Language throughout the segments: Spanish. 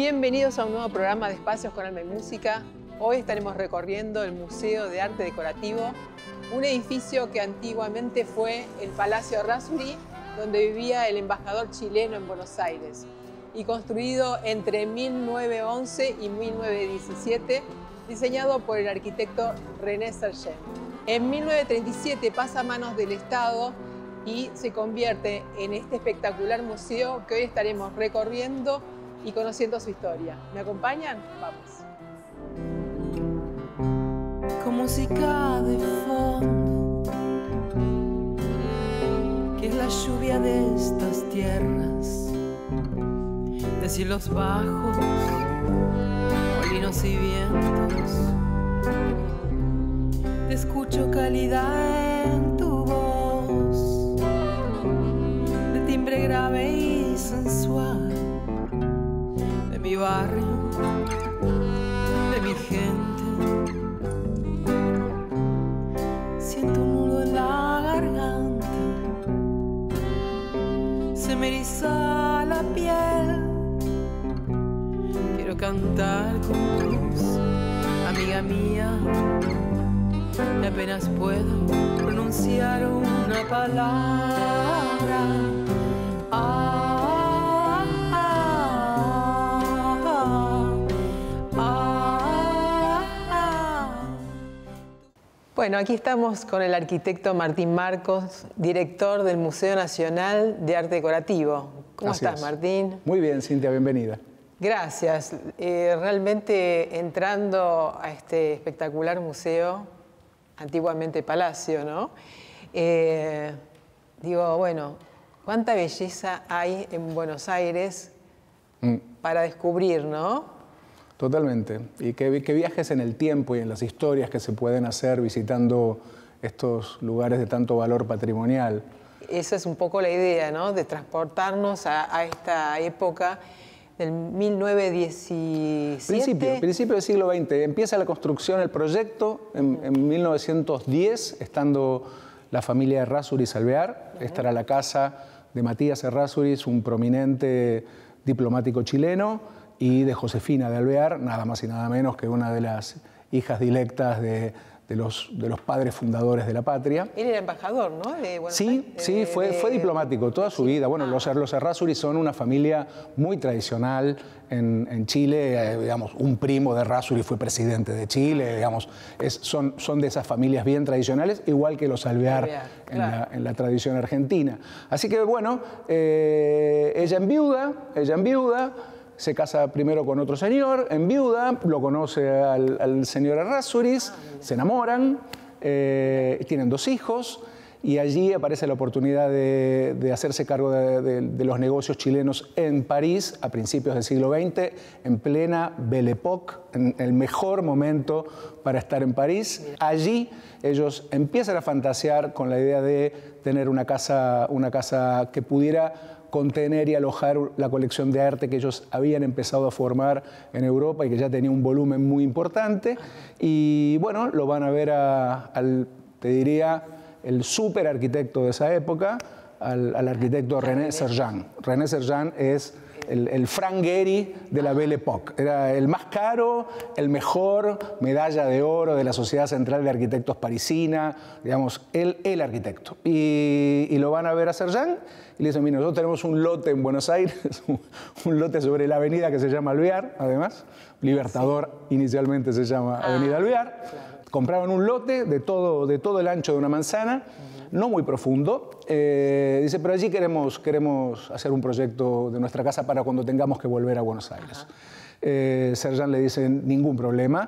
Bienvenidos a un nuevo programa de Espacios con Alma y Música. Hoy estaremos recorriendo el Museo de Arte Decorativo, un edificio que antiguamente fue el Palacio Errázuriz, donde vivía el embajador chileno en Buenos Aires, y construido entre 1911 y 1917, diseñado por el arquitecto René Sergent. En 1937 pasa a manos del Estado y se convierte en este espectacular museo que hoy estaremos recorriendo y conociendo su historia. ¿Me acompañan? Vamos. Con música de fondo, que es la lluvia de estas tierras, de cielos bajos, molinos y vientos. Te escucho calidad en tu voz, de timbre grave y sensual, de mi barrio, de mi gente. Siento un nudo en la garganta, se me eriza la piel. Quiero cantar con vos, amiga mía, y apenas puedo pronunciar una palabra. Bueno, aquí estamos con el arquitecto Martín Marcos, director del Museo Nacional de Arte Decorativo. ¿Cómo estás, Martín? Muy bien, Cintia, bienvenida. Gracias. Realmente entrando a este espectacular museo, antiguamente palacio, ¿no? Digo, bueno, cuánta belleza hay en Buenos Aires para descubrir, ¿no? Totalmente. Y qué viajes en el tiempo y en las historias que se pueden hacer visitando estos lugares de tanto valor patrimonial. Esa es un poco la idea, ¿no? De transportarnos a esta época del 1917. Principio del siglo XX. Empieza la construcción, el proyecto en 1910, estando la familia Errázuriz Alvear. Esta era la casa de Matías Errázuriz, un prominente diplomático chileno, y de Josefina de Alvear, nada más y nada menos que una de las hijas dilectas de los padres fundadores de la patria. Él era embajador, ¿no? De Buenos Aires. Sí, fue diplomático toda su vida. Bueno, los Errázuriz son una familia muy tradicional en Chile. Digamos, un primo de Errázuriz fue presidente de Chile. Digamos, son de esas familias bien tradicionales, igual que los Alvear en la tradición argentina. Así que, bueno, ella enviuda, se casa primero con otro señor, enviuda, lo conoce al señor Errázuriz, se enamoran, tienen 2 hijos, y allí aparece la oportunidad de hacerse cargo de los negocios chilenos en París a principios del siglo XX, en plena Belle Époque, en el mejor momento para estar en París. Allí ellos empiezan a fantasear con la idea de tener una casa que pudiera contener y alojar la colección de arte que ellos habían empezado a formar en Europa y que ya tenía un volumen muy importante. Y bueno, lo van a ver te diría, el súper arquitecto de esa época, al arquitecto René Sergent. René Sergent es el Frank Gehry de la Belle Époque. Era el más caro, el mejor, medalla de oro de la Sociedad Central de Arquitectos Parisina, digamos, el arquitecto. Y lo van a ver a Sergent y le dicen, mira, nosotros tenemos un lote en Buenos Aires, un lote sobre la avenida que se llama Alvear, además. Libertador inicialmente se llama Avenida Alvear. Claro. Compraban un lote de todo el ancho de una manzana, no muy profundo. Dice, pero allí queremos hacer un proyecto de nuestra casa para cuando tengamos que volver a Buenos Aires. Sergent le dice, ningún problema.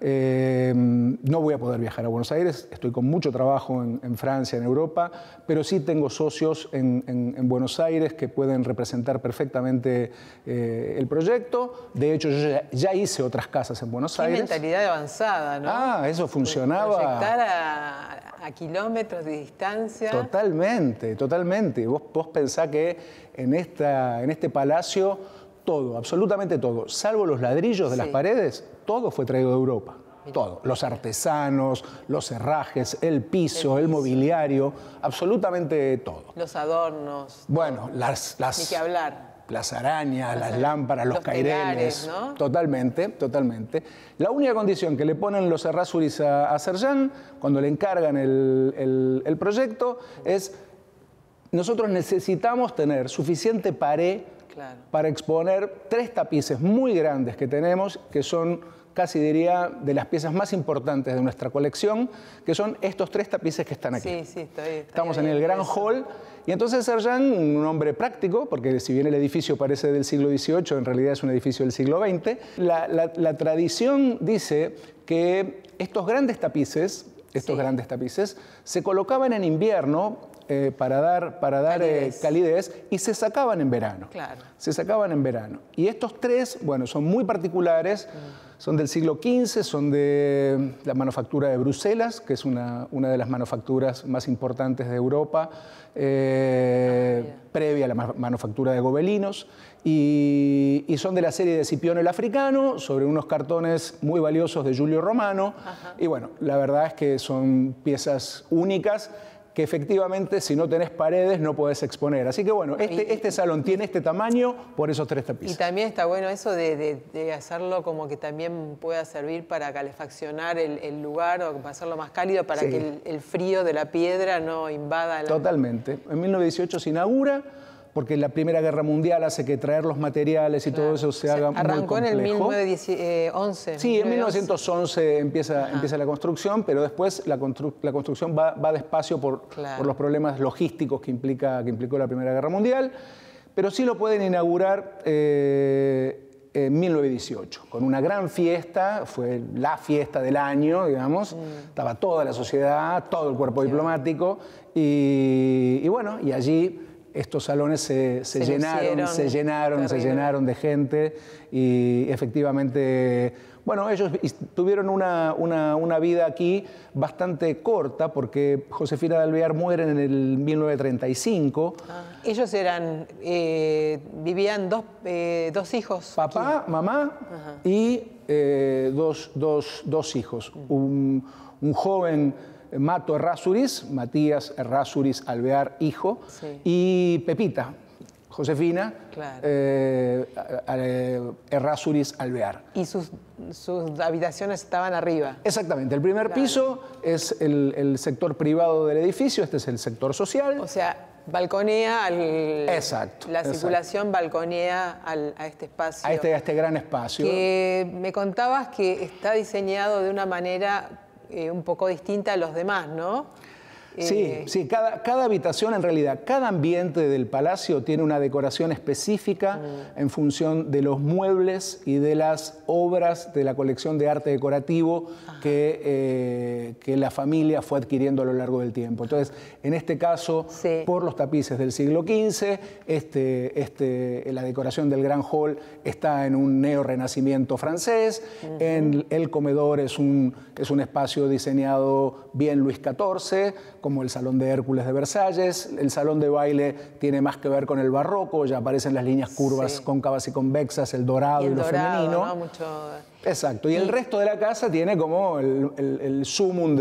No voy a poder viajar a Buenos Aires, estoy con mucho trabajo en Francia, en Europa, pero sí tengo socios en Buenos Aires que pueden representar perfectamente el proyecto. De hecho, yo ya hice otras casas en Buenos Aires. Qué mentalidad avanzada, ¿no? Eso funcionaba. Proyectar a kilómetros de distancia. Totalmente, totalmente. Vos pensás que en este palacio todo, absolutamente todo, salvo los ladrillos de las paredes, todo fue traído de Europa. Todo. Los artesanos, los herrajes, el piso, el mobiliario, absolutamente todo. Los adornos. Bueno, Ni que hablar. las arañas, las lámparas, los caireles. Telares, ¿no? Totalmente, totalmente. La única condición que le ponen los Errázuriz a Serján, cuando le encargan el proyecto, es: nosotros necesitamos tener suficiente pared para exponer 3 tapices muy grandes que tenemos, que son, casi diría, de las piezas más importantes de nuestra colección, que son estos 3 tapices que están aquí. Sí, sí, Estamos en el gran hall. Y entonces Serján, un hombre práctico, porque si bien el edificio parece del siglo XVIII, en realidad es un edificio del siglo XX, la tradición dice que estos grandes tapices, se colocaban en invierno para dar calidez, y se sacaban en verano. Claro. Se sacaban en verano. Y estos 3, bueno, son muy particulares, son del siglo XV, son de la manufactura de Bruselas, que es una de las manufacturas más importantes de Europa, previa a la manufactura de gobelinos, y son de la serie de Scipione el Africano, sobre unos cartones muy valiosos de Giulio Romano. Y bueno, la verdad es que son piezas únicas, que efectivamente, si no tenés paredes, no podés exponer. Así que bueno, este salón tiene este tamaño por esos 3 tapices. Y también está bueno eso de hacerlo como que también pueda servir para calefaccionar el lugar, o hacerlo más cálido para que el frío de la piedra no invada. Totalmente. En 1918 se inaugura, porque la Primera Guerra Mundial hace que traer los materiales y todo eso se haga muy complejo. Arrancó en el 1911. Sí, en 1911 empieza la construcción, pero después la construcción va despacio por los problemas logísticos que implicó la Primera Guerra Mundial, pero sí lo pueden inaugurar en 1918, con una gran fiesta, fue la fiesta del año, digamos, estaba toda la sociedad, todo el cuerpo diplomático, y bueno, y allí estos salones se llenaron de gente, y efectivamente, bueno, ellos tuvieron una vida aquí bastante corta, porque Josefina de Alvear muere en el 1935. Ellos vivían dos hijos. Papá, mamá y dos hijos. Un joven Mato Errázuriz, Matías Errázuriz Alvear, hijo, y Pepita, Josefina Errázuriz Alvear. Y sus habitaciones estaban arriba. Exactamente. El primer piso es el sector privado del edificio, este es el sector social. O sea, balconea la circulación balconea a este espacio. A este gran espacio. Que me contabas que está diseñado de una manera un poco distinta a los demás, ¿no? Sí, cada habitación, en realidad, cada ambiente del palacio tiene una decoración específica en función de los muebles y de las obras de la colección de arte decorativo que la familia fue adquiriendo a lo largo del tiempo. Entonces, en este caso, por los tapices del siglo XV, la decoración del Gran Hall está en un neorrenacimiento francés, el comedor es un espacio diseñado bien Luis XIV, como el Salón de Hércules de Versalles. El salón de baile tiene más que ver con el barroco, ya aparecen las líneas curvas cóncavas y convexas, el dorado y lo femenino. ¿No? Exacto. Y el resto de la casa tiene como el sumum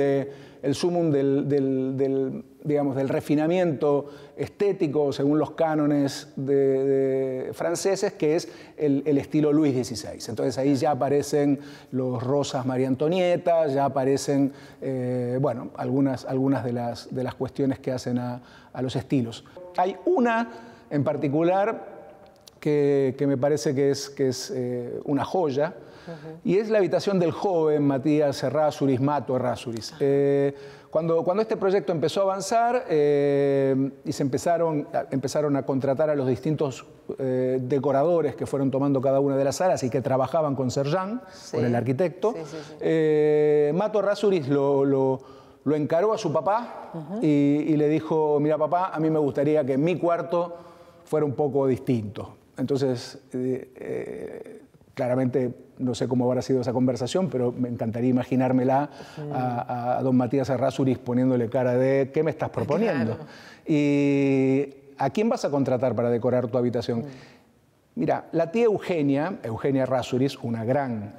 del refinamiento estético, según los cánones franceses, que es el estilo Luis XVI. Entonces ahí ya aparecen los rosas María Antonieta, ya aparecen bueno, algunas de las cuestiones que hacen a los estilos. Hay una en particular que me parece que es una joya, y es la habitación del joven Matías Errázuriz, Mato Errázuriz. Cuando este proyecto empezó a avanzar y se empezaron a contratar a los distintos decoradores que fueron tomando cada una de las salas y que trabajaban con Serján, con el arquitecto, Mato Errázuriz lo encaró a su papá y le dijo: mira, papá, a mí me gustaría que mi cuarto fuera un poco distinto. Entonces, claramente no sé cómo habrá sido esa conversación, pero me encantaría imaginármela a don Matías Errázuriz poniéndole cara de ¿qué me estás proponiendo? Claro. ¿Y a quién vas a contratar para decorar tu habitación? Mira, la tía Eugenia Errázuriz, una gran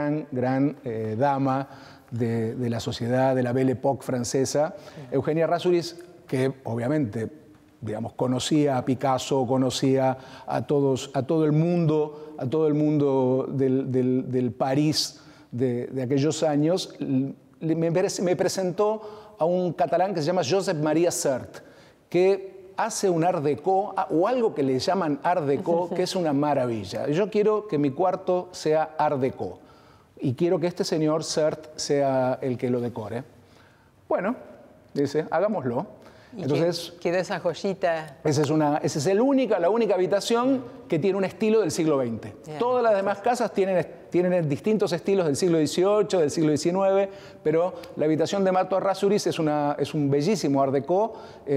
dama de la sociedad, de la Belle Époque francesa, Eugenia Errázuriz, que obviamente digamos, conocía a Picasso, conocía a todo el mundo del París de aquellos años. Me presentó a un catalán que se llama Josep Maria Sert, que hace un art déco, o algo que le llaman art déco, que es una maravilla. Yo quiero que mi cuarto sea art déco y quiero que este señor Sert sea el que lo decore. Bueno, dice, hagámoslo. Entonces, quedó esa joyita. Esa es la única habitación que tiene un estilo del siglo XX. Bien. Todas las demás casas tienen distintos estilos del siglo XVIII, del siglo XIX, pero la habitación de Marta Errázuriz es un bellísimo art déco,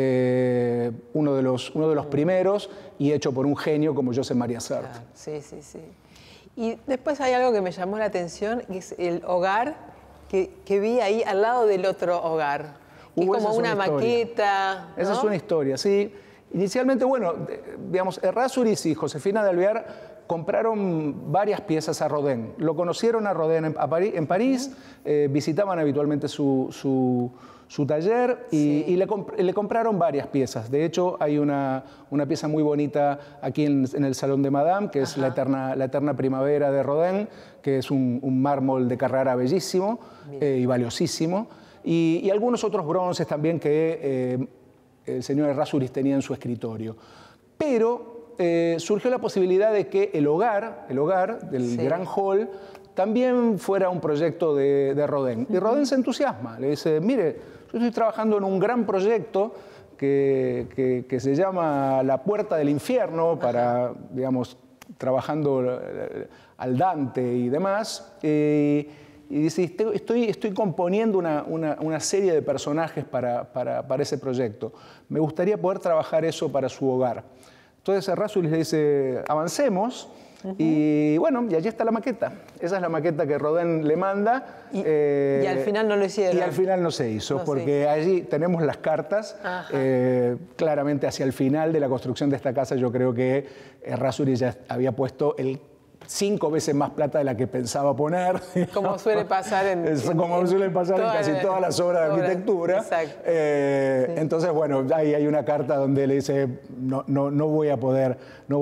uno de los primeros, y hecho por un genio como Josep Maria Sert. Claro, sí, sí, sí. Y después hay algo que me llamó la atención, que es el hogar que vi ahí al lado del otro hogar. Es como una maqueta, ¿no? Esa es una historia, sí. Inicialmente, bueno, digamos, Errázuriz y Josefina de Alvear compraron varias piezas a Rodin. Lo conocieron a Rodin en París, visitaban habitualmente su taller y le compraron varias piezas. De hecho, hay una pieza muy bonita aquí en el Salón de Madame, que es la eterna primavera de Rodin, que es un mármol de Carrara bellísimo y valiosísimo. Y algunos otros bronces también que el señor Errázuriz tenía en su escritorio. Pero surgió la posibilidad de que el hogar del gran hall también fuera un proyecto de Rodin. Y Rodin se entusiasma, le dice, mire, yo estoy trabajando en un gran proyecto que se llama La Puerta del Infierno, para, digamos, trabajando al Dante y demás. Y dice, estoy componiendo una serie de personajes para ese proyecto. Me gustaría poder trabajar eso para su hogar. Entonces Errázuriz le dice, avancemos. Y bueno, y allí está la maqueta. Esa es la maqueta que Rodin le manda. Y al final no lo hicieron. Y al final no se hizo, porque allí tenemos las cartas. Claramente hacia el final de la construcción de esta casa yo creo que Errázuriz ya había puesto 5 veces más plata de la que pensaba poner. Como suele pasar en casi todas las obras de arquitectura. Exacto. Entonces, bueno, ahí hay una carta donde le dice, no voy a poder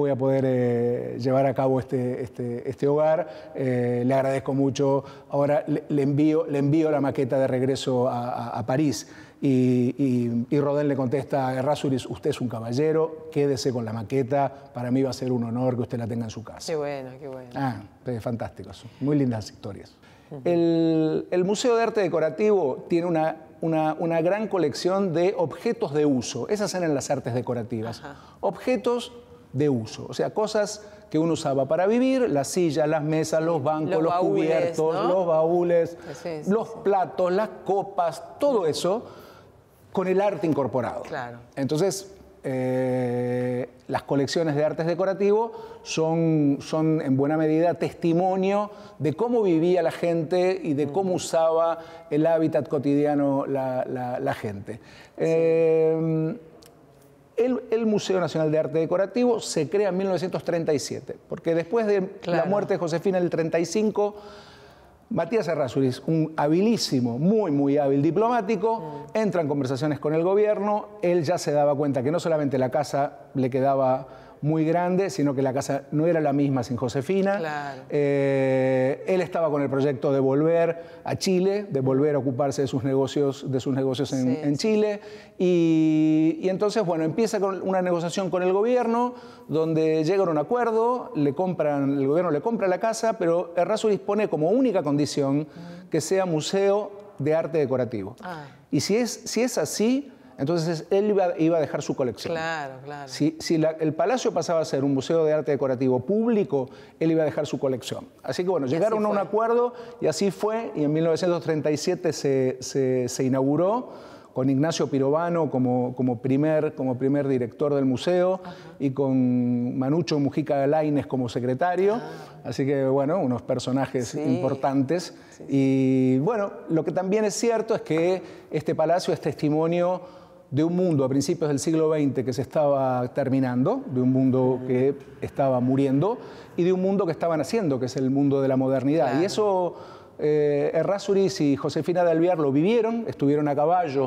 llevar a cabo este hogar. Le agradezco mucho. Ahora le envío la maqueta de regreso a París. Y Rodin le contesta, Errázuriz, usted es un caballero, quédese con la maqueta, para mí va a ser un honor que usted la tenga en su casa. Qué bueno, qué bueno. Fantástico, muy lindas historias. El Museo de Arte Decorativo tiene una gran colección de objetos de uso, esas eran las artes decorativas, objetos de uso, o sea, cosas que uno usaba para vivir, las sillas, las mesas, los bancos, los cubiertos, ¿no? Los baúles, los platos, las copas, todo eso con el arte incorporado. Claro. Entonces, las colecciones de artes decorativos son en buena medida testimonio de cómo vivía la gente y de cómo usaba el hábitat cotidiano la gente. El Museo Nacional de Arte Decorativo se crea en 1937, porque después de la muerte de Josefina en el 35, Matías Errázuriz, un habilísimo, muy hábil diplomático, entra en conversaciones con el gobierno. Él ya se daba cuenta que no solamente la casa le quedaba muy grande, sino que la casa no era la misma sin Josefina. Claro. Él estaba con el proyecto de volver a Chile, de volver a ocuparse de sus negocios en Chile. Y entonces, bueno, empieza con una negociación con el gobierno, donde llegan a un acuerdo, el gobierno le compra la casa, pero Errázuriz pone como única condición que sea museo de arte decorativo. Y si es así, entonces él iba a dejar su colección. Claro, claro. Si el palacio pasaba a ser un museo de arte decorativo público, él iba a dejar su colección. Así que bueno, llegaron a un acuerdo y así fue. Y en 1937 se inauguró con Ignacio Pirovano como primer director del museo y con Manucho Mujica Lainez como secretario. Así que bueno, unos personajes importantes. Y bueno, lo que también es cierto es que este palacio es testimonio de un mundo a principios del siglo XX que se estaba terminando, de un mundo que estaba muriendo y de un mundo que estaba naciendo, que es el mundo de la modernidad. Claro. Y eso Errázuriz y Josefina de Alvear lo vivieron, estuvieron a caballo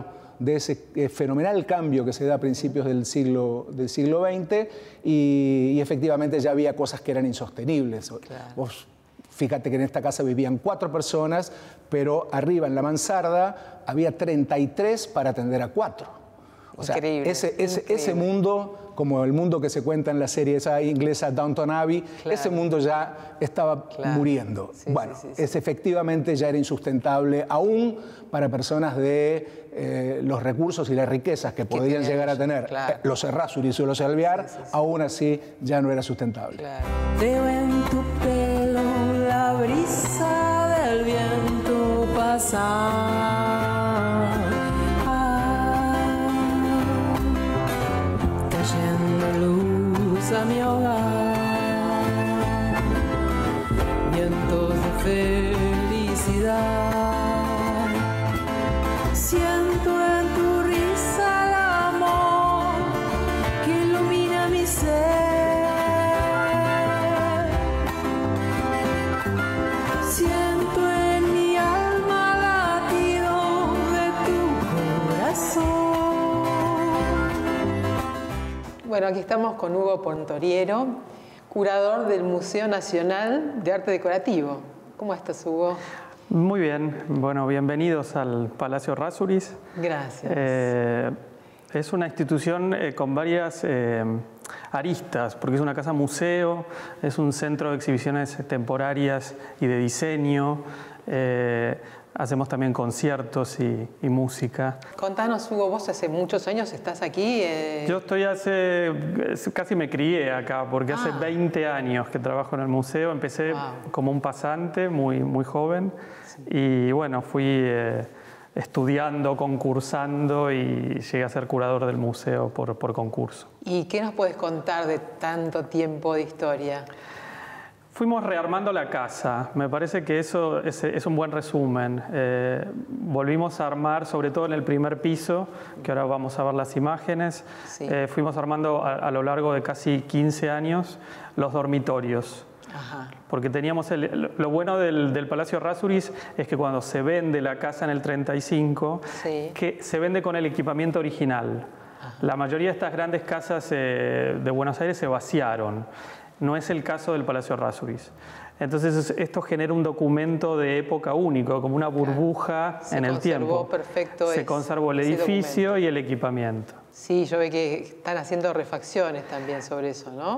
de ese fenomenal cambio que se da a principios del siglo XX y efectivamente ya había cosas que eran insostenibles. Claro. Vos fíjate que en esta casa vivían 4 personas, pero arriba en la mansarda había 33 para atender a 4. O sea, Increíble, ese mundo, como el mundo que se cuenta en la serie esa inglesa Downton Abbey, claro, ese mundo ya estaba muriendo. Sí, bueno, sí. efectivamente ya era insustentable, aún para personas de los recursos y las riquezas que podían llegar a tener los Errázuriz o los Alvear, aún así ya no era sustentable. Claro. Veo en tu pelo la brisa del viento pasar, trayendo luz a mi hogar, vientos de felicidad. Siento en tu risa el amor que ilumina mi ser. Siento en mi alma latido de tu corazón. Bueno, aquí estamos con Hugo Pontoriero, curador del Museo Nacional de Arte Decorativo. ¿Cómo estás, Hugo? Muy bien. Bueno, bienvenidos al Palacio Errázuriz. Gracias. Es una institución con varias aristas, porque es una casa museo, es un centro de exhibiciones temporarias y de diseño. Hacemos también conciertos y música. Contanos, Hugo, vos hace muchos años estás aquí. Yo estoy casi me crié acá, porque hace 20 años que trabajo en el museo. Empecé como un pasante muy joven y bueno, fui estudiando, concursando y llegué a ser curador del museo por concurso. ¿Y qué nos puedes contar de tanto tiempo de historia? Fuimos rearmando la casa, me parece que eso es un buen resumen. Volvimos a armar, sobre todo en el primer piso, que ahora vamos a ver las imágenes. Sí. Fuimos armando a lo largo de casi 15 años los dormitorios. Ajá. Porque teníamos lo bueno del Palacio Errázuriz es que cuando se vende la casa en el 35, que se vende con el equipamiento original. Ajá. La mayoría de estas grandes casas de Buenos Aires se vaciaron. No es el caso del Palacio Errázuriz. Entonces esto genera un documento de época único, como una burbuja en el tiempo. Perfecto. Se conservó el edificio y el equipamiento. Sí, yo veo que están haciendo refacciones también sobre eso, ¿no?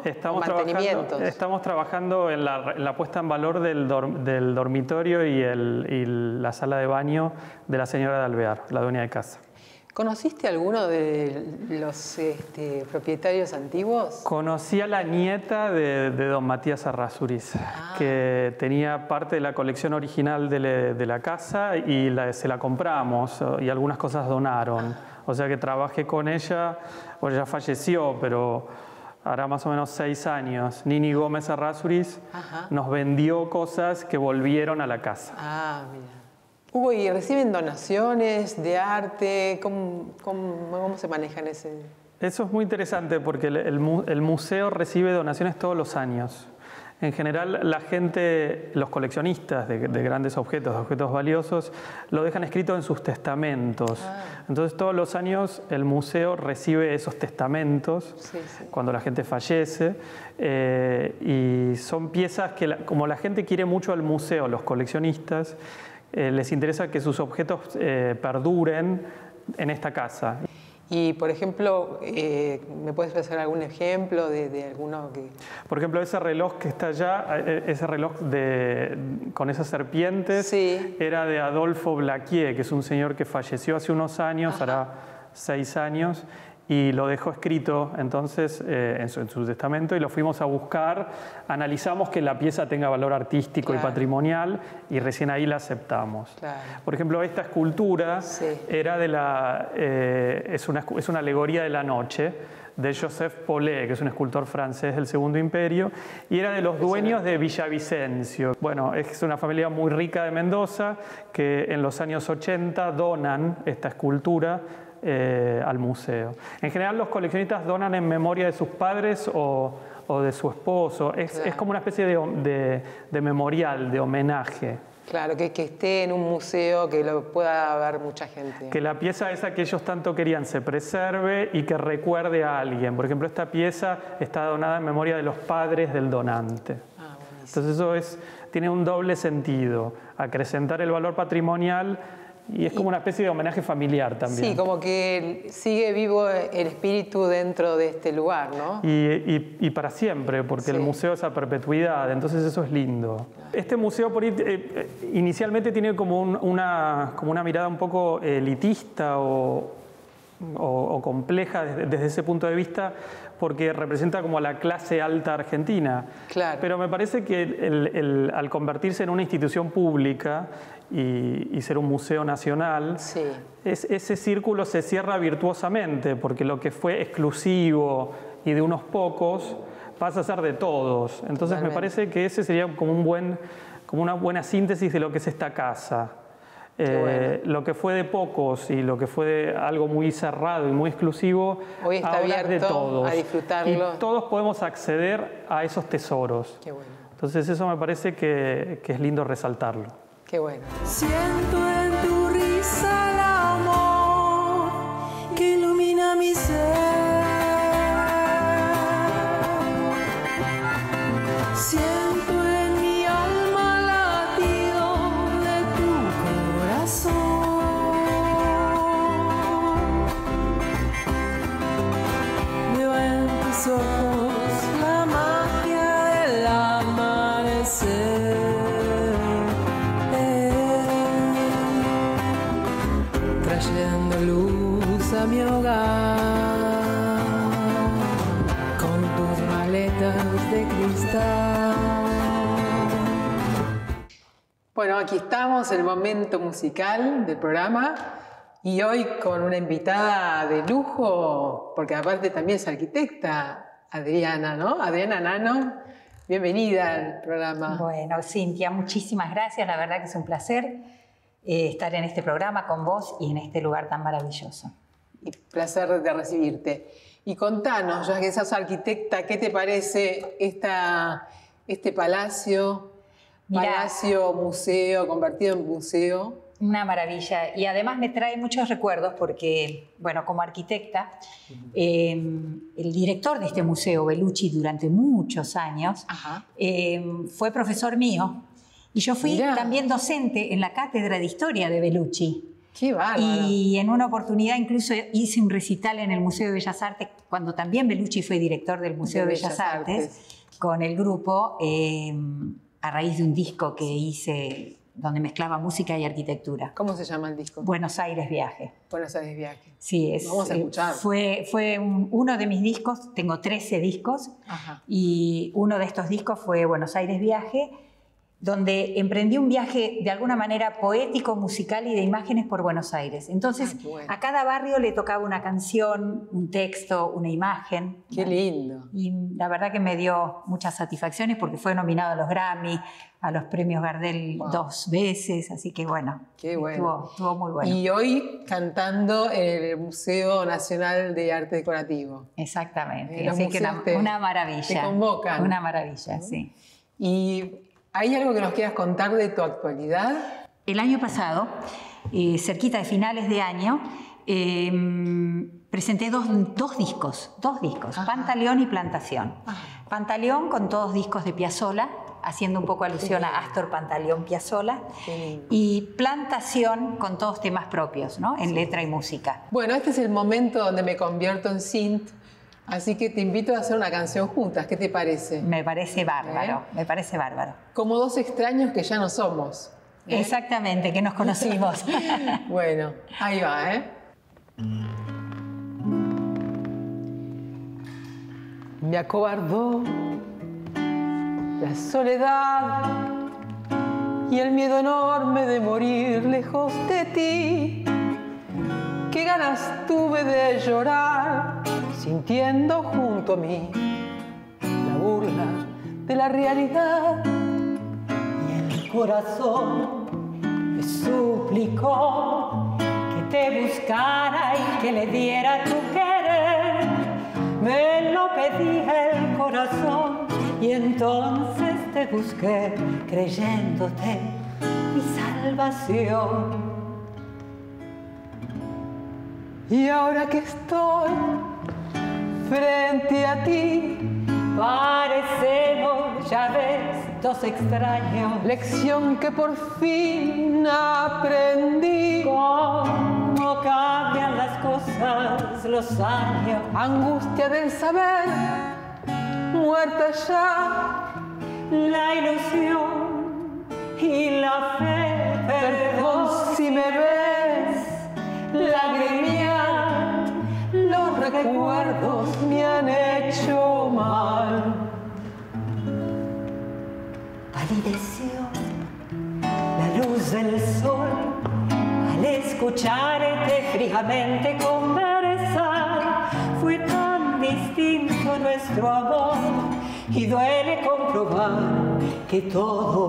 Estamos trabajando en la puesta en valor del dormitorio y la sala de baño de la señora de Alvear, la dueña de casa. ¿Conociste a alguno de los propietarios antiguos? Conocí a la nieta de don Matías Errázuriz, que tenía parte de la colección original de la casa y se la compramos y algunas cosas donaron. O sea que trabajé con ella, bueno, ella falleció, pero hará más o menos 6 años. Nini Gómez Errázuriz nos vendió cosas que volvieron a la casa. Ah, mira. Hugo, ¿y reciben donaciones de arte? ¿Cómo se manejan ese? Eso es muy interesante porque el museo recibe donaciones todos los años. En general, la gente, los coleccionistas de grandes objetos valiosos, lo dejan escrito en sus testamentos. Entonces, todos los años el museo recibe esos testamentos cuando la gente fallece. Y son piezas que, como la gente quiere mucho al museo, los coleccionistas, les interesa que sus objetos perduren en esta casa. Y, por ejemplo, ¿me puedes hacer algún ejemplo de alguno que...? Por ejemplo, ese reloj que está allá, ese reloj con esas serpientes, era de Adolfo Blaquier, que es un señor que falleció hace unos años, hará 6 años, y lo dejó escrito entonces en su testamento y lo fuimos a buscar, analizamos que la pieza tenga valor artístico y patrimonial y recién ahí la aceptamos. Por ejemplo, esta escultura era es una alegoría de la noche de Joseph Paulet, que es un escultor francés del Segundo Imperio, y era de los dueños de Villavicencio. Bueno, es una familia muy rica de Mendoza que en los años 80 donan esta escultura al museo. En general los coleccionistas donan en memoria de sus padres o de su esposo. Es como una especie de memorial, de homenaje. Claro, que esté en un museo, que lo pueda ver mucha gente. Que la pieza esa que ellos tanto querían se preserve y que recuerde a alguien. Por ejemplo, esta pieza está donada en memoria de los padres del donante. Ah, buenísimo. Entonces eso tiene un doble sentido, acrecentar el valor patrimonial y es como una especie de homenaje familiar también. Sí, como que sigue vivo el espíritu dentro de este lugar, ¿no? Y para siempre, porque el museo es a perpetuidad, entonces eso es lindo. Este museo inicialmente tiene como una mirada un poco elitista o compleja desde ese punto de vista, porque representa como a la clase alta argentina. Claro. Pero me parece que al convertirse en una institución pública y ser un museo nacional, ese círculo se cierra virtuosamente, porque lo que fue exclusivo y de unos pocos pasa a ser de todos. Entonces me parece que ese sería como una buena síntesis de lo que es esta casa. Bueno. Lo que fue de pocos y lo que fue de algo muy cerrado y muy exclusivo, hoy está ahora abierto es de todos. A disfrutarlo. Y todos podemos acceder a esos tesoros. Qué bueno. Entonces eso me parece que es lindo resaltarlo. Qué bueno. Siento en tu risa el amor que ilumina mi ser. Siento en mi alma latido de tu corazón. Veo en tus ojos la magia del amanecer. Trayendo luz a mi hogar con tus maletas de cristal. Bueno, aquí estamos en el momento musical del programa y hoy con una invitada de lujo, porque aparte también es arquitecta, Adriana, ¿no? Adriana Nano, bienvenida al programa. Bueno, Cintia, muchísimas gracias, la verdad que es un placer estar en este programa con vos y en este lugar tan maravilloso. Y placer de recibirte. Y contanos, ya que sos arquitecta, ¿qué te parece este palacio, museo, convertido en museo? Una maravilla. Y además me trae muchos recuerdos porque, bueno, como arquitecta, el director de este museo, Bellucci, durante muchos años, fue profesor mío. Y yo fui también docente en la cátedra de historia de Bellucci. ¡Qué bárbaro! Y en una oportunidad incluso hice un recital en el Museo de Bellas Artes, cuando también Bellucci fue director del Museo de Bellas Artes, con el grupo, a raíz de un disco que hice donde mezclaba música y arquitectura. ¿Cómo se llama el disco? Buenos Aires Viaje. Buenos Aires Viaje. Sí, vamos a escuchar. Fue uno de mis discos, tengo 13 discos, y uno de estos discos fue Buenos Aires Viaje, donde emprendí un viaje de alguna manera poético, musical y de imágenes por Buenos Aires. Entonces, a cada barrio le tocaba una canción, un texto, una imagen. ¡Qué lindo! Y la verdad que me dio muchas satisfacciones porque fue nominado a los Grammy, a los premios Gardel 2 veces, así que bueno, qué bueno. Estuvo muy bueno. Y hoy cantando en el Museo Nacional de Arte Decorativo. Exactamente, así que una maravilla. Te convocan. Una maravilla, sí. Y ¿hay algo que nos quieras contar de tu actualidad? El año pasado, cerquita de finales de año, presenté dos discos, Pantaleón y Plantación. Pantaleón con todos discos de Piazzolla, haciendo un poco alusión a Astor Pantaleón Piazzolla, y Plantación con todos temas propios, ¿no? En letra y música. Bueno, este es el momento donde me convierto en synth. Así que te invito a hacer una canción juntas, ¿qué te parece? Me parece bárbaro, me parece bárbaro. Como dos extraños que ya no somos. Exactamente, que nos conocimos. Bueno, ahí va, Me acobardó la soledad y el miedo enorme de morir lejos de ti. Qué ganas tuve de llorar sintiendo junto a mí la burla de la realidad. Y el corazón me suplicó que te buscara y que le diera tu querer. Me lo pedía el corazón y entonces te busqué creyéndote mi salvación. Y ahora que estoy frente a ti, parecemos, ya ves, dos extraños. Lección que por fin aprendí. Cómo cambian las cosas, los años. Angustia del saber, muerta ya. La ilusión y la fe. Perdón si me ves lagrimear. Los recuerdos me han hecho mal. Palideció la luz del sol al escucharte frijamente conversar. Fue tan distinto nuestro amor y duele comprobar que todo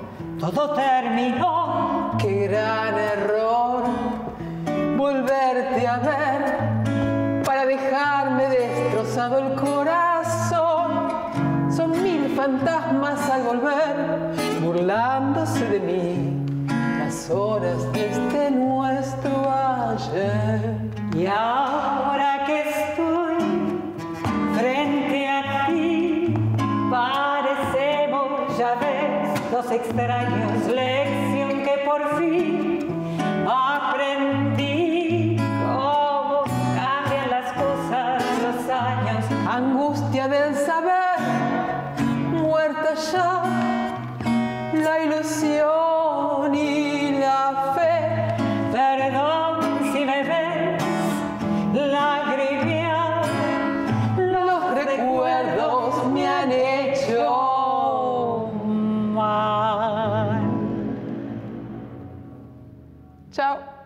terminó. Qué gran error volverte a ver para dejarme destrozado el corazón. Son mil fantasmas al volver, burlándose de mí, las horas desde nuestro ayer. Y ahora que estoy frente a ti, parecemos, ya ves, dos extraños. Lección que por fin aprendí. Cómo cambian las cosas, los años. Angustia del saber, muerta ya. La ilusión y la fe. Perdón si me ves lagrimear. Los recuerdos me han hecho mal. Chao.